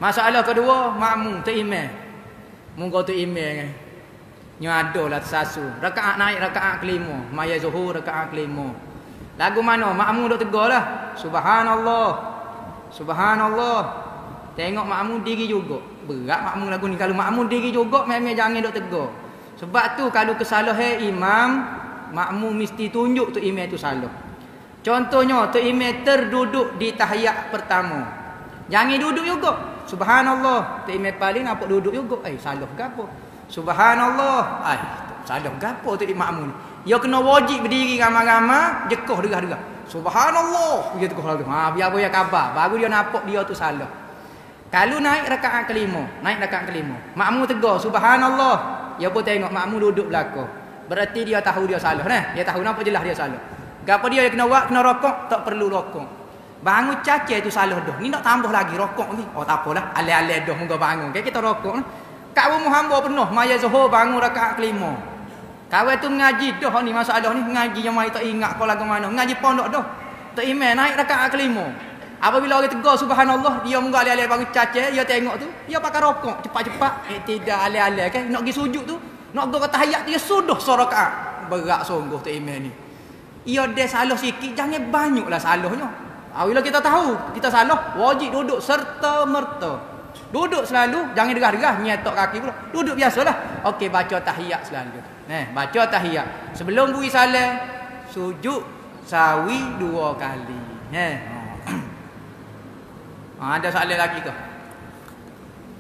Masalah kedua, makmum tu imam. Mungko tu imam nyadolah tersasu. Rakaat naik rakaat kelima, maya zuhur rakaat kelima. Lagu mana? Makmum duk tegurlah. Subhanallah. Subhanallah. Tengok makmum diri juga. Berat makmum lagu ni. Kalau makmum diri juga, memang jangan duk tegur. Sebab tu kalau kesalahan imam, makmum mesti tunjuk tu imam tu salah. Contohnya tu imam terduduk di tahiyat pertama. Jangan duduk juga. Subhanallah. Tu imam paling nampak duduk juga. Salah ke apa? Subhanallah. Salah ke apa tu makmum ni? Dia kena wajib berdiri ramai-ramai, jekah derah-derah. Subhanallah. Dia tekah lagi. Biar boya khabar. Baru dia nampak dia tu salah. Kalau naik rakaat kelima, makmum tegur subhanallah. Dia pun tengok makmum duduk belakang. Berarti dia tahu dia salah nah. Dia tahu nampak jelas dia salah. Gapo dia kena buat, kena rokok, tak perlu rokok. Bangun caca itu salah dah. Ni nak tambah lagi rokok ni. Oh tak apalah, alih-alih dah moga bangun. Kita rokok nah. Kat rumah hamba penuh, maya zuhur bangun rakaat kelima. Kawan tu mengaji dah ni masalah ni, mengaji yang mai tak ingat kau lagu mana. Mengaji pondok dah. Tak imam naik rakaat kelima. Apabila orang tegur subhanallah, dia munggah alih-alih bangun caca, dia tengok tu, dia pakai rokok cepat-cepat. Tidak alih-alih kan, nak pergi sujud tu, nak pergi ke tahiyat dia sudah serakaat. Berat sungguh tu imam ni. Ia dia salah sikit, jangan banyaklah salahnya. Bila kita tahu kita salah, wajib duduk serta merta. Duduk selalu, jangan derah-derah, nyetok kaki pula. Duduk biasalah. Okey, baca tahiyat selalu. Baca tahiyat. Sebelum bui salam, sujud sawi 2 kali. Ada soalan lagi ke?